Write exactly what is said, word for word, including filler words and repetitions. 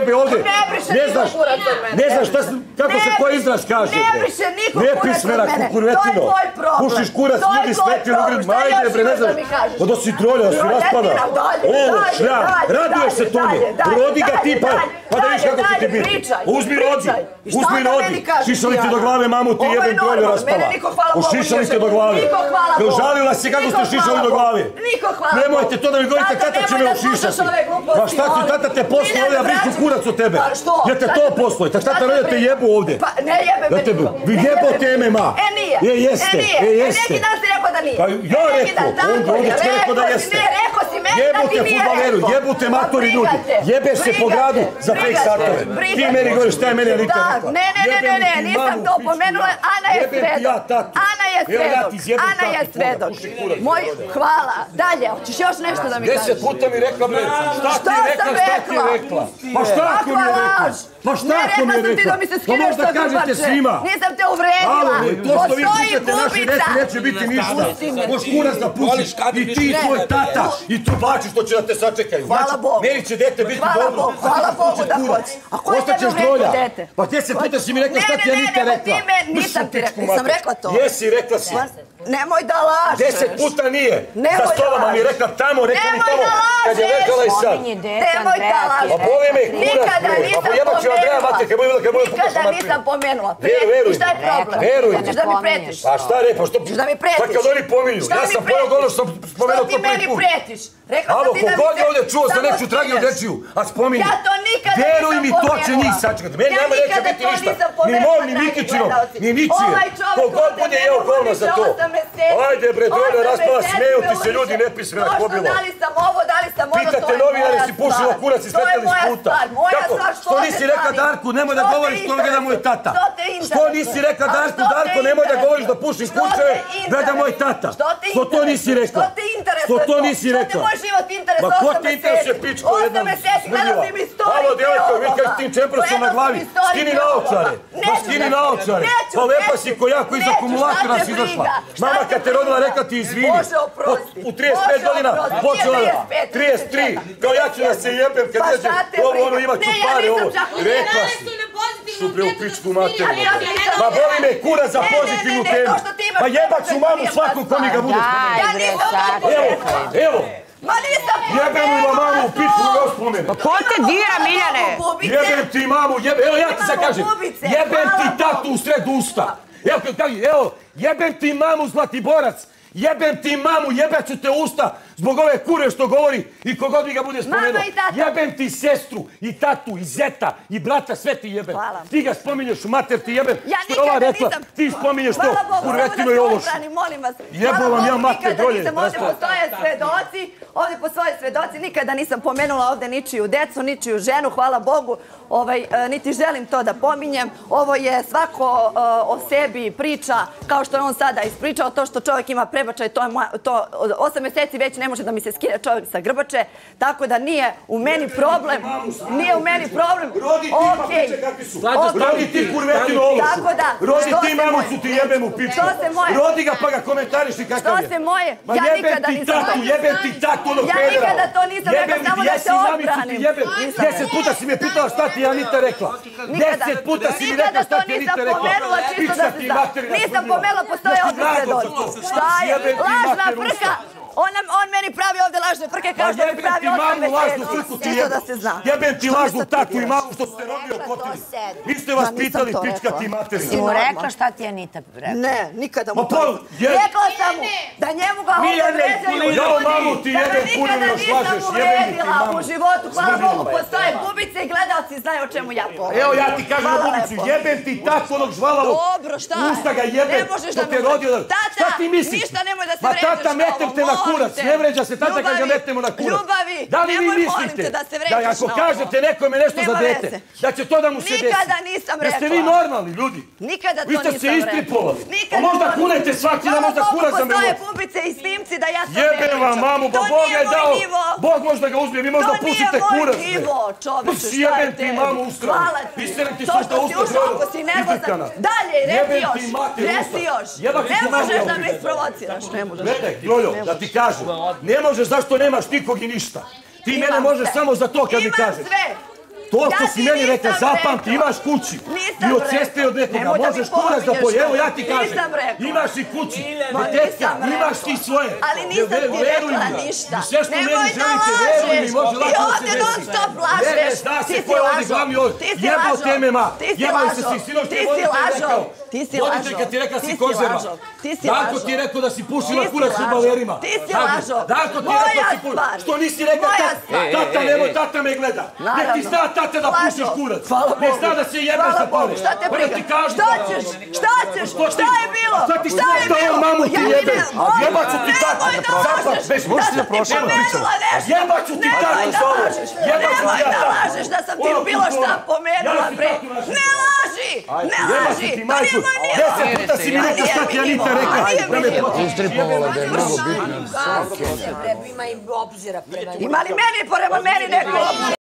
tebe ovdje. Ne znaš, ne znaš kako se koji izraz kaže. Ne briše niko kurac od mene. Kurvetino. To je tvoj problem. Pušiš kurac, ljudi smetili u grid. Majde, bre, ne znaš. Pa da si drolja, da si raspada. Ovo, šljam, raduješ se tome. Rodi ga ti pa da viš kako će ti biti. Uzmi rodi, uzmi rodi. Šišali ti do glave, mamu, ti jebem drolju raspala. Ušišali te do glave. Žalila si kako ste šišali do glave. Nemojte to da mi govorite, tata će me ušišati. Pa šta ti, tata te posluje ovdje, ja brišu kurac od tebe. Jer te to posluje, tak šta te rodite jebu ovdje. Pa ne jebe me. Vi jebote me, ma. E nije. Je, jeste, e, jeste. Neki dan si rekao da nije. Pa ja rekao, ovdje ti rekao da jeste. Ne, rekao si meni da ti nije rekao. Jebute futbaleru, jebute matori ljudi. Jebeš se po gradu za fake startove. Ti meni govoriš šta je meni Anita rekla. Ne, ne, ne, ne, nisam to pomenula. Ana je svedok. Ana je svedok. Ana je svedok. Moj, hvala. Dalje, hoćeš još nešto da mi kažeš? Deset puta mi rekla, bre. Šta ti je rekla, šta ti je rekla? Pa šta ako mi je rekla? Pa šta ako mi je rekla? Pa možda kažete svima. Nisam te uvredila. To što vi pričate naše deci neće biti ništa. Možeš kurac da pušiš i ti i tvoj tata i tu bačiš što će da te sačekaju. Hvala Bogu. Meni će dete biti dobro. Hvala Bogu da hoće. A ko je tebe uvredila dete? Pa deset puta si mi rekla šta ti je Anita rekla. Nisam ti rekla, nisam rekla to. Jesi, rekla si. Nemoj da lažeš. Deset puta nije. Za stolama mi je rekla tamo, rekla mi tamo. Kad je rekla i sad. Nemoj da lažeš. Pa boli me kurac. Nikada nisam pomenula. Nikada nisam pomenula. Veruj. Šta je problem? Veruj. Hoćeš da mi pretiš? Pa šta re, pa što? Hoćeš da mi pretiš? Pa kad oni pominju. Ja sam pojel ono što sam spomenuo to prvi put. Što ti meni pretiš? Rekla sam ti da mi se... Kogod je ovdje čuo za nečiju tragiju dečiju, a spominju. Ja to nikada nisam Veruj mi, to će njih pomenula. sačekati. Meni nema neće biti ništa. Ni mom, ni Mikićinom, ni ničije. Ovaj čovjek Kogod bude jeo govno za to. Ajde bre, dolje raspala, smeju ti se ljudi, ne pisme na kobilo. Dali sam ovo, dali sam ono, to je moja stvar. Pitate novinare, si pušila kurac i sleteli s puta. Moja stvar, što te nisi rekla Darku, nemoj da govoriš što gleda moj tata. Što te interesuje? Što nisi rekla Darku, Darko, nemoj da govoriš da pušim kućeve, gleda moj tata. Što to nisi rekla? Što te interesuje? Što to nisi rekla? Što te moj život interesuje? Ma ko te interesuje, pičko jedna smrdljiva? Alo, djevojko, vi kaj s tim čemprosom na glavi, skini naočare. Ma skini naočare. Pa lepa si ko ja, koji iz akumulatora si izašla. Mama kad te rodila rekla ti izvini. U trideset pet godina počela trideset tri. Kao ja ću da se jebem kad neđe ovo ono ima čupare ovo. Rekla si. Šuple u pičku materinu. Ma boli me kura za pozitivnu temu. Pa jebat ću mamu svakom ko mi ga bude spomenuti. Evo, evo. Ma nisam jebem li vam mamu u pičku još spomenu. Pa ko te dira, Miljane? Jebem ti mamu, jebem, evo ja ti sad kažem. Jebem ti tatu u sred usta. Evo, jebem ti mamu Zlatiborac. Jebem ti mamu, jebet ću te usta zbog ove kure što govori i kogod mi ga bude spomenuo. Jebem ti sestru i tatu i zeta i brata, sve ti jebem. Ti ga spominješ u mater, ti jebem. Što je ova rekla, ti spominješ to, kurvetino i ološ. Jebo vam ja mater, dolje. Ovdje postoje svedoci, ovdje postoje svedoci, nikada nisam pomenula ovdje ničiju decu, ničiju ženu, hvala Bogu, niti želim to da pominjem. Ovo je svako o sebi priča, kao što je on sada ispričao, to što čovjek ima prebačaj, to osam mjeseci već ne može da mi se skine čovjek sa grbače, tako da nije u meni problem, nije u meni problem, okej. Rodi ti kurvetinu ološu, rodi ti mamu su ti jebem u pičku, rodi ga pa ga komentariši kakav je. Što se moje, ja nikada nisam tatu, jebem ti tatu onog pedera. Ja nikada to nisam rekla, samo da se odbranim. Deset puta si me pitala šta ti je Anita rekla. Deset puta si mi rekla šta ti je Anita rekla. Pička ti materina. Nisam pomenula, postoje ovdje svedoci. Šta je? Lažna frka! On meni pravi ovdje lažne frke kao što mi pravi osam mjeseci. Čisto da se zna. Jebem ti lažnu taku i mamu što ste robili okotili. Niste vas pitali pička ti materina. Si mu rekla šta ti je Anita rekla? Ne, nikada mu to. Rekla sam mu da njemu ga ovdje vređaju. Jao mamu ti jebem kurinu još lažeš. Jebem ti mamu. U životu, hvala Bogu, postoje bubice i gledalci znaju o čemu ja govorim. Evo ja ti kažem na bubicu, jebem ti taku onog žvalavog. Dobro, šta je? Usta ga jebem što te rodio. Šta ti misliš? Ništa nemoj da se Ma vređaš tata metem te na kurac, ne vređa se tata kad ga metnemo na kurac. Ljubavi, da li vi nemoj molim mislite te da se vređaš na ovo. Ako kažete nekome nešto za dete, da će to da mu se desi. Nikada nisam rekla. Jeste vi normalni ljudi? Nikada to nisam rekla. Vi ste se istripovali. A možda kunete svaki da možda kurac za me postoje pubice i snimci da ja to ne jebe vam mamu, ba Bog je dao. Bog možda ga uzme, vi možda pustite kurac. To nije moj nivo, čoveče, šta je jebem ti mamu u stranu. Hvala ti. Isterim ti To sušta što si usta ušao, ako si nervozan. Dalje, reci još. Reci još. Ne možeš da me isprovociraš. Ne možeš. Gledaj, Joljo, da ti kažem. Ne možeš zašto nemaš nikog i ništa. Ti mene možeš samo za to kad mi kažeš. Imam sve. To što si meni rekla, zapamti, imaš kući. I od ceste od nekoga, možeš kurac da poje. Evo ja ti kažem, imaš i kući. Tetka, imaš ti svoje. Ali nisam ti rekla ništa. I sve što meni želite, veruj mi, može lako da se desi. Ti ovdje non stop lažeš. Ti si lažo. Ti si lažo. Ti si lažo. Ti si lažo. Ti si lažo. Voditeljka ti rekla si konzerva. Ti si lažo. Danko ti je rekao da si pušila kurac u balerima. Ti si lažo. Danko ti je rekao da si pušila. Što nisi rekao tata, nemoj, tata me gleda. Nek ti zna tata da pušiš kurac. Nek zna da se jebeš za pare. Šta te briga? Šta ćeš? Šta ćeš? Šta je bilo? Šta ti šta je mamu ti jebe? Jebaću ti tatu. Zapad, bez možeš da prošemo pričamo. Jebaću ti tatu za ovo. Jebaću ti da lažeš da sam ti bilo šta pomenula pre. Ne laži! Ne laži! Jebaću ti majku. Deset puta si mi rekao šta ti Anita rekla. Da me Istripovala da je mnogo bitno. Ima i obzira prema njima. Ima li meni, prema meni neko obzira?